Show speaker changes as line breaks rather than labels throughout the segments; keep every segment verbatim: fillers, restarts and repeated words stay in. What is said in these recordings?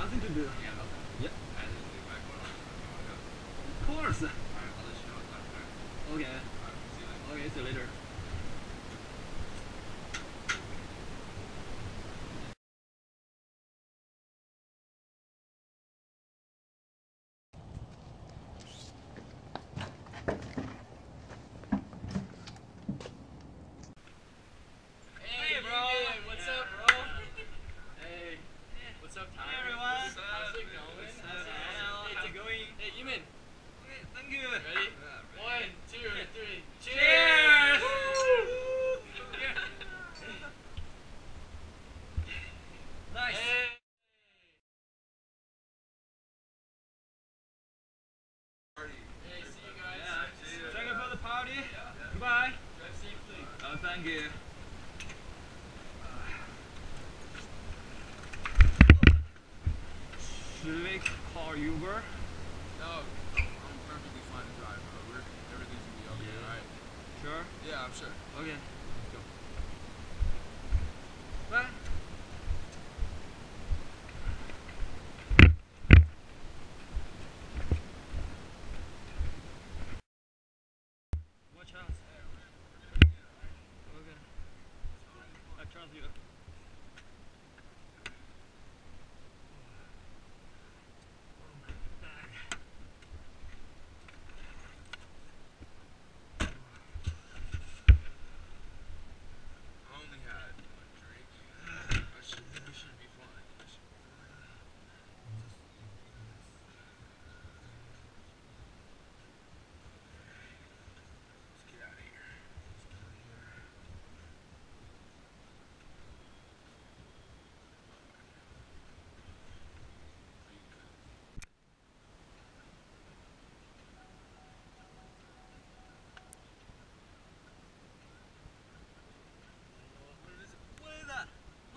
nothing to do.
Yeah, nothing.
Yeah.
And then we might go on.
Of course.
Alright, I'll let you know what time.
Okay.
Alright, see you later.
Okay, see you later.
Hey, bro. What's up, bro? Hey. What's up, Tyler? Hey, everyone. What's up? How's it going? What's up? Hey, it's going. Hey, Yimin.
Okay, thank you.
Ready?
Yeah,
One, two, three. Cheers!
Cheers! Nice.
Hey. Hey, see you guys.
Yeah.
See you.
Thank you for the party.
Yeah.
Goodbye.
Drive safely.
Uh, thank you. Should we call Uber?
No, I'm perfectly fine to drive, bro. We're, everything's gonna be okay,
Yeah.
alright?
Sure.
Yeah, I'm sure.
Okay.
Let's go.
Bye. Watch out. Okay. I trust you.
I only had one drink. I should, we should be fine. We should be fine. Let's get out of here. Let's get out of here. Are you good?
What is it? What is that?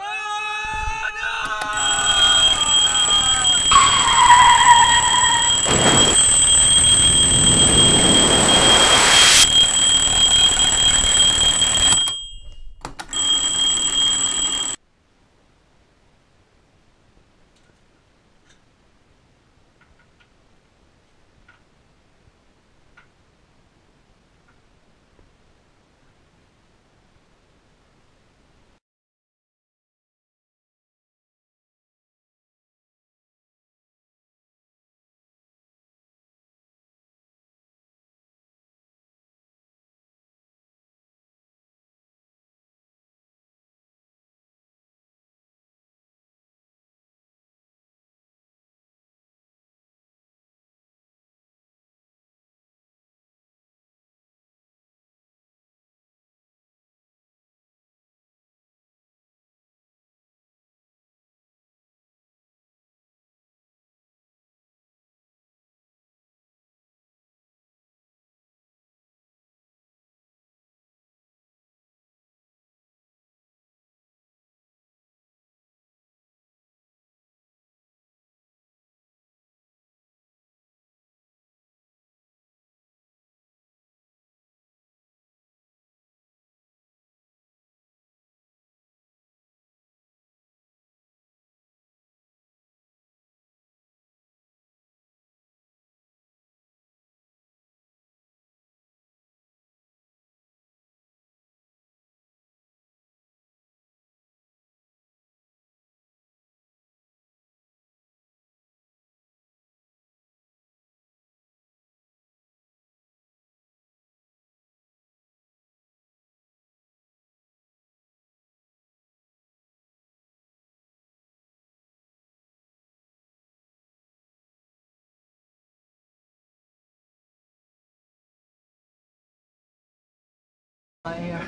Yeah.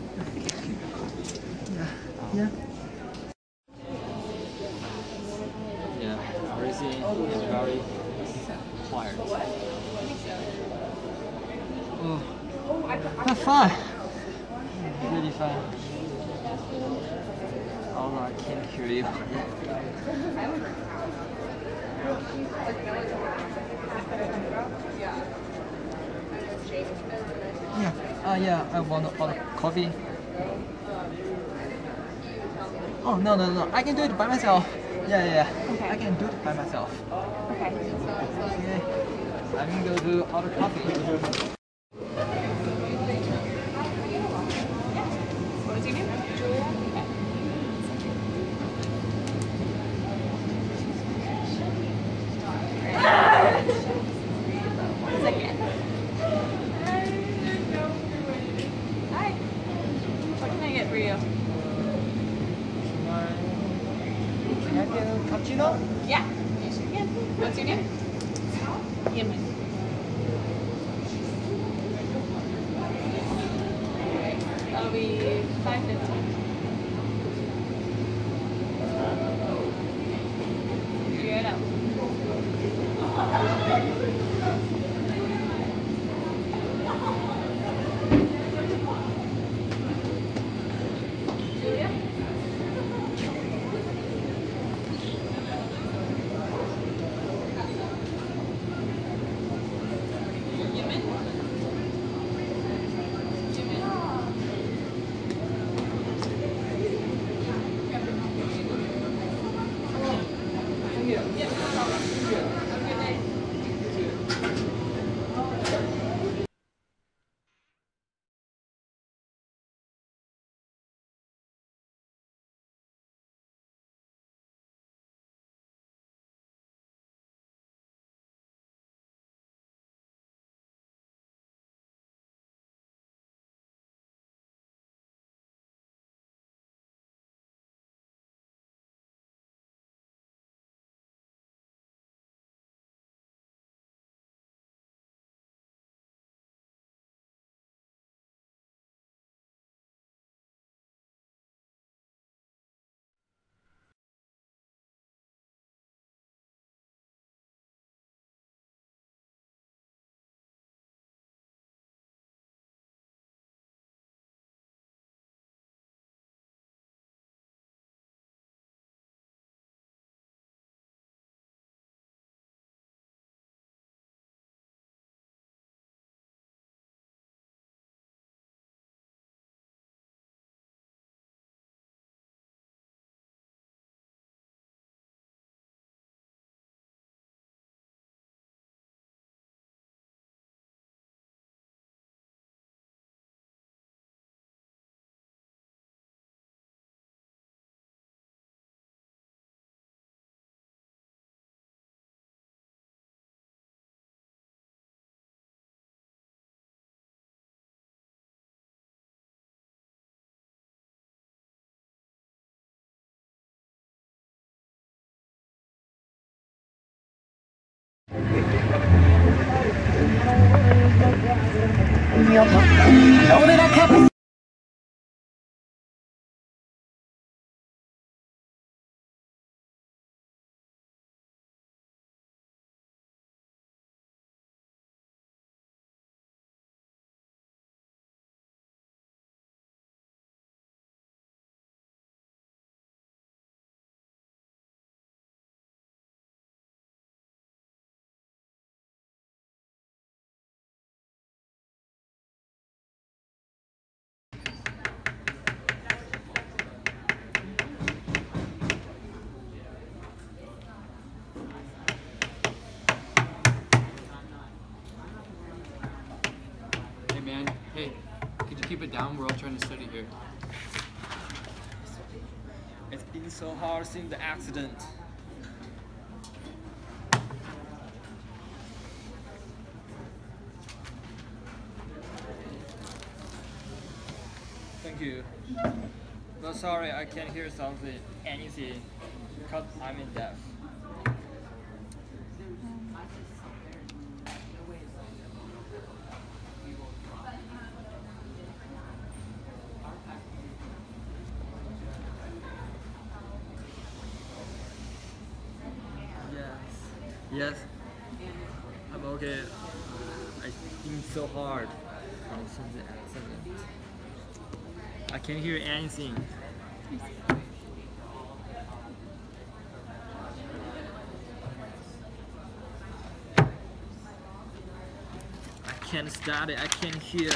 Yeah. Yeah. Crazy and very quiet. Oh, that's fun. Really fun. Although I can't hear you. Yeah. Uh, yeah. I want to order coffee. Oh no no no! I can do it by myself. Yeah, yeah, yeah.
Okay.
I can do it by myself.
Okay.
Okay. I'm gonna go to order coffee.
What was your name? Julia. Okay. Second. Hi. What can I get for you?
Can I get a cappuccino?
Yeah. Yes, you can. What's your name? Yemen. That'll be five fifteen. Figure it out. Julia? Yemen?
Hey man, hey, could you keep it down? We're all trying to study here.
It's been so hard since the accident. Thank you. No, sorry, I can't hear something, anything, because I'm in deaf. Yes, I'm okay. I think so hard since the accident. I can't hear anything. I can't study, I can't hear.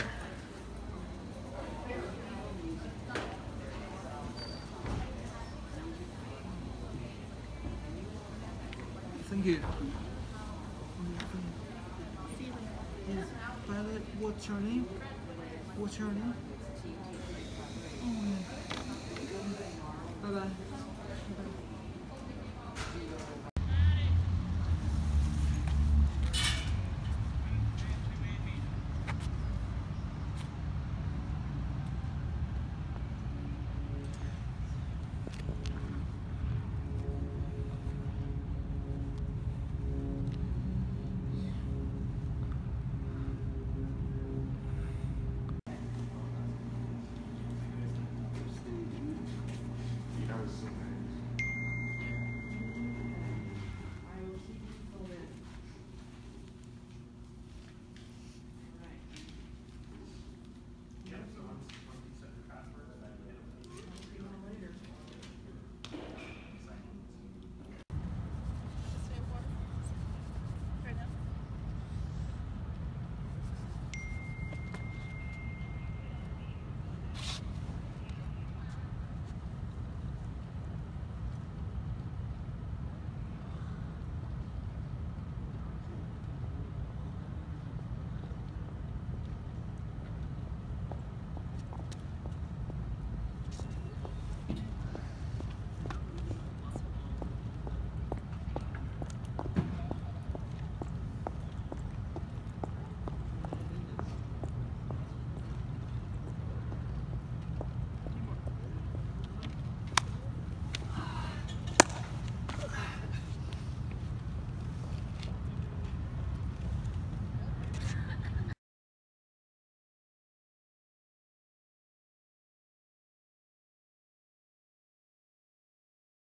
Thank you. Yes, Violet, what's your name? What's your name? Oh, yeah. Bye bye. Bye bye.